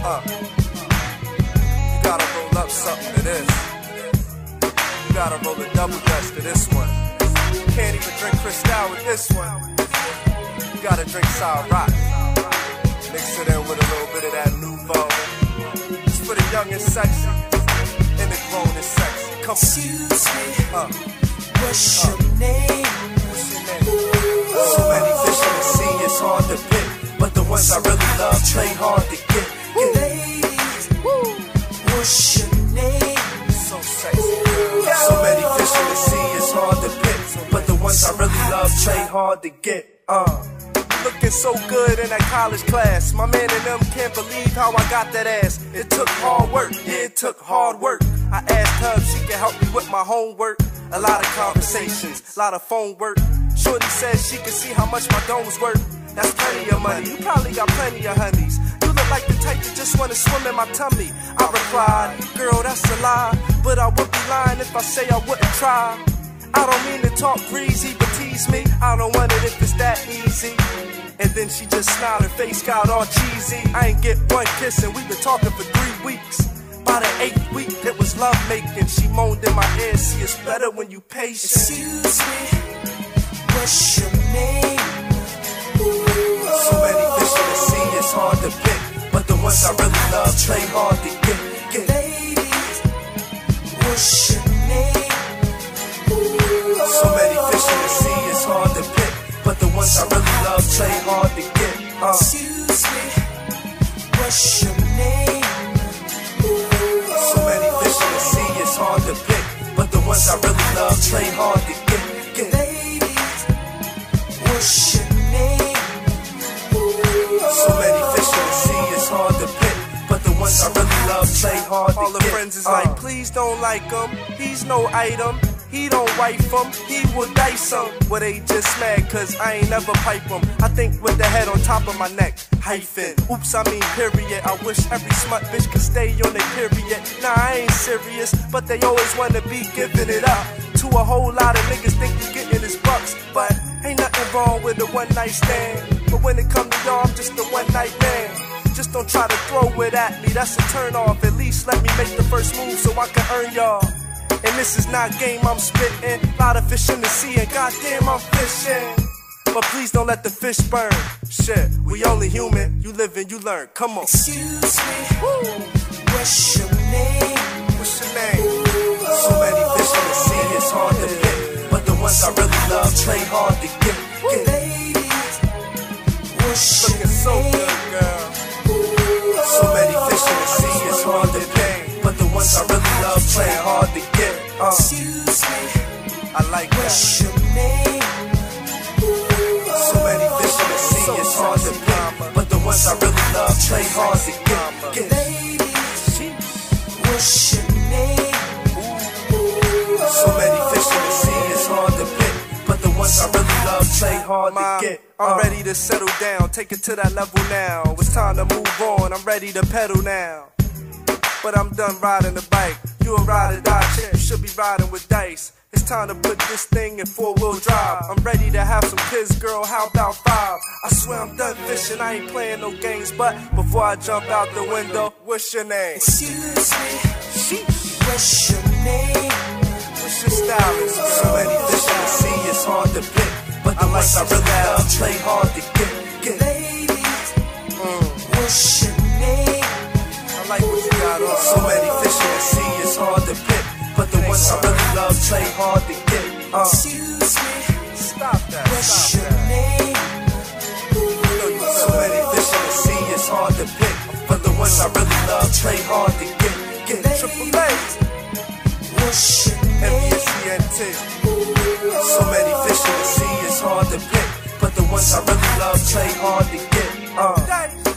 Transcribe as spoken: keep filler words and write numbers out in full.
Uh, you gotta roll up something to this. You gotta roll a double dutch to this one. You can't even drink Cristal with this one. You gotta drink Sour Rock. Mix it in with a little bit of that Nouveau. It's for the young and sexy, and the grown and sexy. Come on. Excuse me, Uh, what's uh, your name? what's your name? So many fish in the sea, it's hard to pick. But the ones I really love, play hard to get. get. Ladies, what's your name? So sexy. So many fish in the sea, it's hard to pick. But the ones I really love, play hard to get. Uh. Looking so good in that college class. My man and them can't believe how I got that ass. It took hard work, yeah, it took hard work. I asked her if she could help me with my homework. A lot of conversations, a lot of phone work. Shorty said she could see how much my dome's worth. That's plenty of money, you probably got plenty of honeys. You look like the type that just wanna swim in my tummy. I replied, girl, that's a lie, but I would be lying if I say I wouldn't try. I don't mean to talk greasy, but tease me. I don't want it if it's that easy. And then she just smiled, her face got all cheesy. I ain't get one kiss and we been talking for three weeks. By the eighth week, it was love making. She moaned in my ear, see it's better when you patient. Excuse me, what's your name? So many fish in the sea, it's hard to pick. But the ones I really love, play hard to get. get. Ladies, what's your name? So many fish in the sea, it's hard to pick. But the ones I really love, play hard to get. Uh. Excuse me, what's your name? So many fish in the sea, it's hard to pick. But the ones I really love, play hard to get. get. Ladies, what's your name? So many fish in the sea, it's hard to pick. But the ones I really love, play hard to get. All the friends is like, please don't like him. He's no item. He don't wife him, he will dice him. Well, they just mad cause I ain't never pipe him. I think with the head on top of my neck, hyphen. Oops, I mean period. I wish every smut bitch could stay on their period. Nah, I ain't serious, but they always wanna be giving it up to a whole lot of niggas think you getting his bucks. But ain't nothing wrong with a one night stand. But when it come to y'all, I'm just a one night man. Just don't try to throw it at me, that's a turn off. At least let me make the first move so I can earn y'all. And this is not game I'm spitting. Lot of fish in the sea and goddamn I'm fishing. But please don't let the fish burn. Shit, we only human. You live and you learn. Come on. Excuse me, what's your name? What's your name? So many fish in the sea, it's hard to pick. But the ones I really love, play hard to get. get. Ladies, what's your Looking so name? good, girl. So many fish in the sea, it's hard to pick. But the ones I really love, play hard to get. Uh, Excuse me, I like that. what's your name? So many fish in the sea, it's hard to pick. But the ones I really love, play hard to get. get. Ladies, what's your name? So many fish in the sea, it's hard to pick. But the ones I really love, play hard to get. I'm ready to settle down, take it to that level now. It's time to move on, I'm ready to pedal now. But I'm done riding the bike. You a ride or die chick, you should be riding with dice. It's time to put this thing in four-wheel drive. I'm ready to have some kids, girl, how about five? I swear I'm done fishing, I ain't playing no games. But before I jump out the window, what's your name? Excuse me, Sheesh. what's your name? What's your style? So many fish in the sea, it's hard to pick. But the ones I really love, play hard to get. get. Ladies, Mm. what's your name? I like what you got on. So many fish in the sea, it's hard to pick. But the ones I really love, play hard to get. Uh. Excuse me, Stop that, what's stop your that. name? You know you so many fish in the sea, it's hard to pick. But the ones I really love, play hard to get. Get triple A, What's your M name? B S C N T. So many fish in the sea, it's hard to pick. But the ones I really love, play hard to get. Uh.